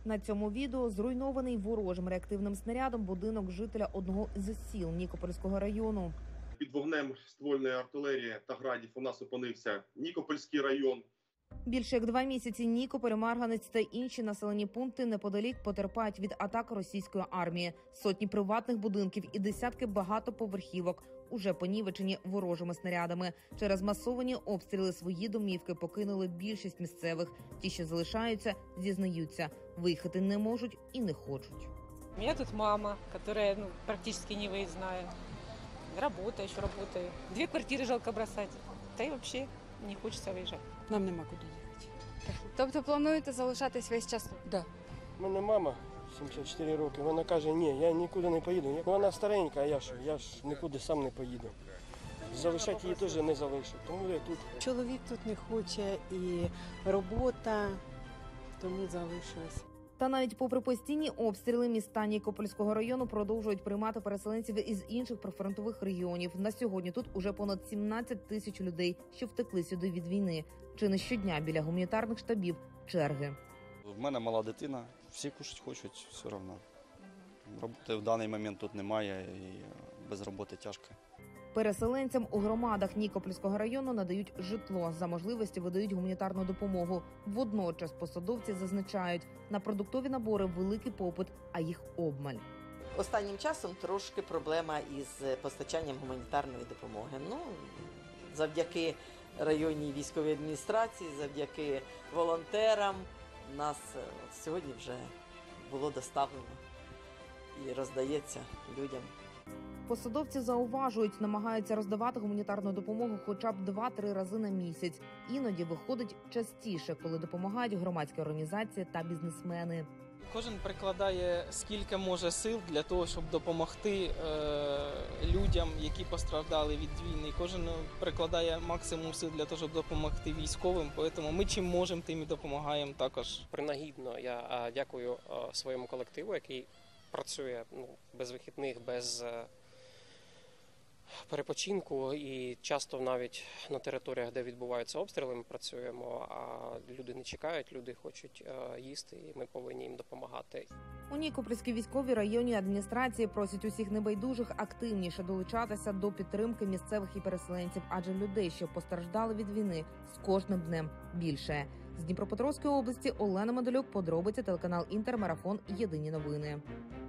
На цьому відео зруйнований ворожим реактивним снарядом будинок жителя одного з сіл Нікопольського району. Під вогнем ствольної артилерії та градів у нас опинився Нікопольський район. Більше як 2 місяці Нікополь, Марганець та інші населені пункти неподалік потерпають від атак російської армії. Сотні приватних будинків і десятки багатоповерхівок уже понівечені ворожими снарядами. Через масовані обстріли свої домівки покинули більшість місцевих. Ті, що залишаються, зізнаються, виїхати не можуть і не хочуть. У меня тут мама, которая практически не выездная. Работаю, еще работаю. 2 квартиры жалко бросать. Да и вообще не хочется выезжать. Нам нема куди їхати. Тобто плануєте залишатись весь час тут? Да. У мене мама 74 роки, вона каже, ні, я нікуди не поїду. Вона старенька, а я ж нікуди сам не поїду. Залишати її теж не залишу, тому я тут. Чоловік тут не хоче і робота, тому залишилась. Та навіть попри постійні обстріли міста Нікопольського району продовжують приймати переселенців із інших прифронтових регіонів. На сьогодні тут уже понад 17 тисяч людей, що втекли сюди від війни. Чи не щодня біля гуманітарних штабів черги. В мене мала дитина, всі кушати хочуть все одно. Роботи в даний момент тут немає і без роботи тяжко. Переселенцям у громадах Нікопольського району надають житло, за можливості видають гуманітарну допомогу. Водночас посадовці зазначають, на продуктові набори великий попит, а їх обмаль. Останнім часом трошки проблема із постачанням гуманітарної допомоги. Завдяки районній військовій адміністрації, завдяки волонтерам нас сьогодні вже було доставлено і роздається людям. Посадовці зауважують, намагаються роздавати гуманітарну допомогу хоча б 2-3 рази на місяць. Іноді виходить частіше, коли допомагають громадські організації та бізнесмени. Кожен прикладає скільки може сил для того, щоб допомогти людям, які постраждали від війни. Кожен прикладає максимум сил для того, щоб допомогти військовим. Тому ми чим можемо, тим і допомагаємо також. Принагідно я дякую своєму колективу, який працює без вихідних, без перепочинку, і часто навіть на територіях, де відбуваються обстріли, ми працюємо, а люди не чекають, люди хочуть їсти, і ми повинні їм допомагати. У Нікопольській військовій районній адміністрації просять усіх небайдужих активніше долучатися до підтримки місцевих і переселенців, адже людей, що постраждали від війни, з кожним днем більше. З Дніпропетровської області Олена Медалюк, подробиці, телеканал Інтер, марафон, єдині новини.